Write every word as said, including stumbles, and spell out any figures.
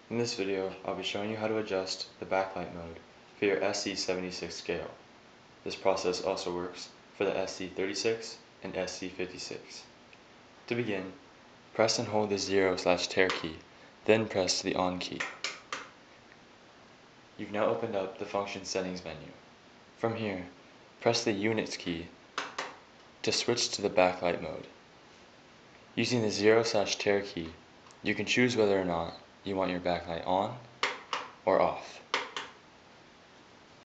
In this video, I'll be showing you how to adjust the backlight mode for your S C seventy-six scale. This process also works for the S C thirty-six and S C fifty-six. To begin, press and hold the zero slash tare key, then press the on key. You've now opened up the function settings menu. From here, press the units key to switch to the backlight mode. Using the zero slash tare key, you can choose whether or not you want your backlight on or off.